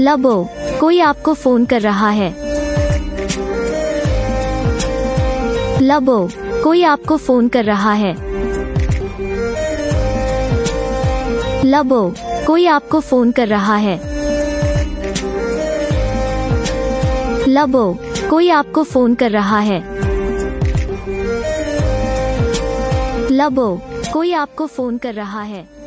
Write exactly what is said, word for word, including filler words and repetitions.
लबो, कोई आपको फोन कर रहा है। लबो, कोई आपको फोन कर रहा है। लबो, कोई आपको फोन कर रहा है। लबो, कोई आपको फोन कर रहा है। लबो, कोई आपको फोन कर रहा है।